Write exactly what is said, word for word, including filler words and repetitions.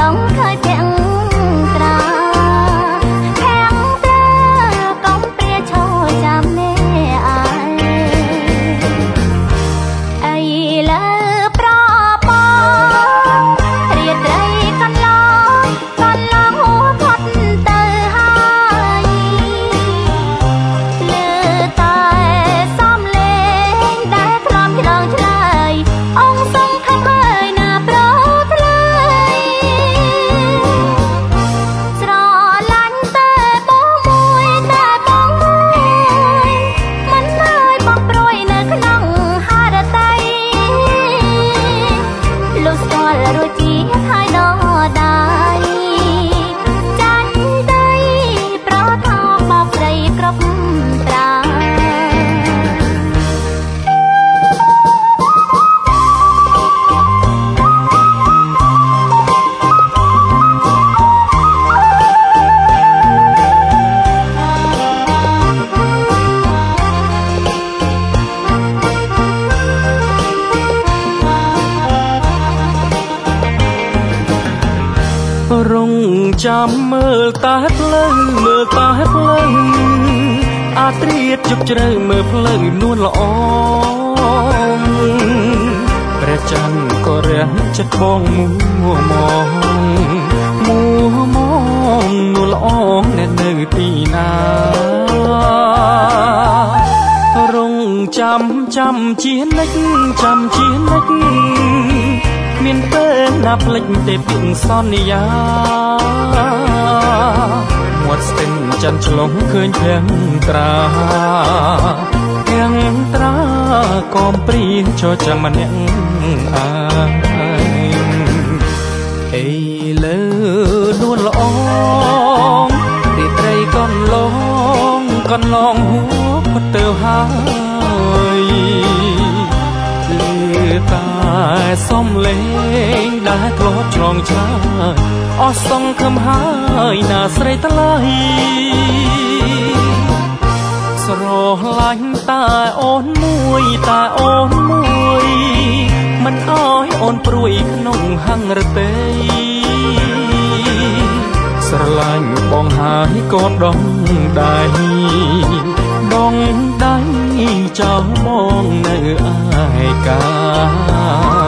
ចាំមើលតាផ្លូវមើលតាផ្លូវអាត្រៀតជប់ជ្រៅមើលផ្លូវនួនល្អព្រះច័ន្ទក៏រះចិត្តបងមួមមួមនួនល្អអ្នកនៅទីណារងចាំចាំជានិច្ចចាំជានិច្ចមានពេលណាភ្លេចទេពីសន្យាមាត់ស្ទឹងច័ន្ទឆ្លងឃើញភៀងត្រាភៀងត្រាកំព្រាចោចាំម្នាក់អាយអីលើនួនល្អទីត្រីកនឡងកនឡងហួរផុតទៅហើយតែសំលេងដែលធ្លាប់ឆ្លងឆ្លើយអស់សង្ឃឹមហើយណាស្រីថ្លៃស្រឡាញ់តែអូនមួយតែអូនមួយមិនអោយអូនព្រួយក្នុងហង្រទេស្រឡាញ់បងហើយក៏ដងដៃដងដៃចោលបងនៅឯកា